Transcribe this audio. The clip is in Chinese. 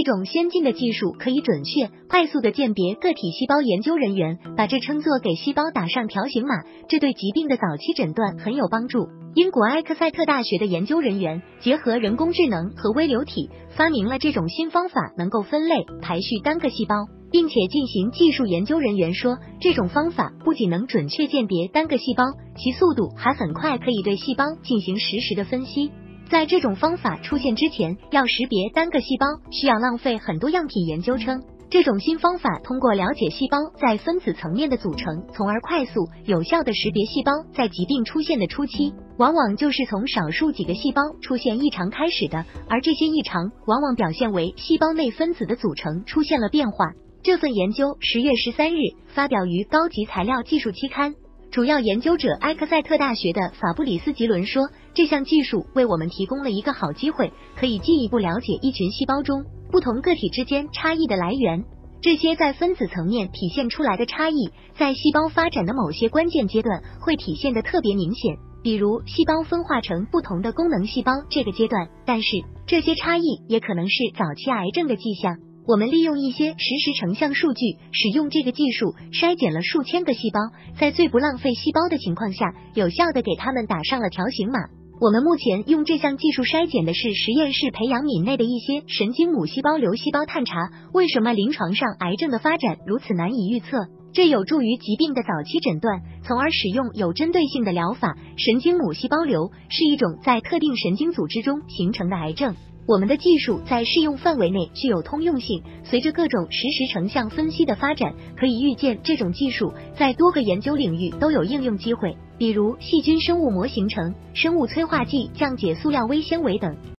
一种先进的技术，可以准确、快速的鉴别个体细胞。研究人员把这称作给细胞打上条形码，这对疾病的早期诊断很有帮助。英国埃克塞特大学的研究人员结合人工智能和微流体，发明了这种新方法，能够分类、排序单个细胞，并且进行技术。研究人员说，这种方法不仅能准确鉴别单个细胞，其速度还很快，可以对细胞进行实时的分析。在这种方法出现之前，要识别单个细胞需要浪费很多样品。研究称，这种新方法通过了解细胞在分子层面的组成，从而快速有效的识别细胞。在疾病出现的初期，往往就是从少数几个细胞出现异常开始的，而这些异常往往表现为细胞内分子的组成出现了变化。这份研究10月13日发表于高级材料技术期刊。主要研究者埃克塞特大学的法布里斯·吉伦说，这项技术为我们提供了一个好机会，可以进一步了解一群细胞中不同个体之间差异的来源。这些在分子层面体现出来的差异，在细胞发展的某些关键阶段会体现得特别明显，比如细胞分化成不同的功能细胞这个阶段。但是这些差异也可能是早期癌症的迹象。我们利用一些实时成像数据，使用这个技术筛检了数千个细胞，在最不浪费细胞的情况下，有效地给它们打上了条形码。我们目前用这项技术筛检的是实验室培养皿内的一些神经母细胞瘤细胞，探查为什么临床上癌症的发展如此难以预测。这有助于疾病的早期诊断，从而使用有针对性的疗法。神经母细胞瘤是一种在特定神经组织中形成的癌症。我们的技术在适用范围内具有通用性，随着各种实时成像分析的发展，可以预见这种技术在多个研究领域都有应用机会，比如细菌生物模型层、生物催化剂、降解塑料微纤维等。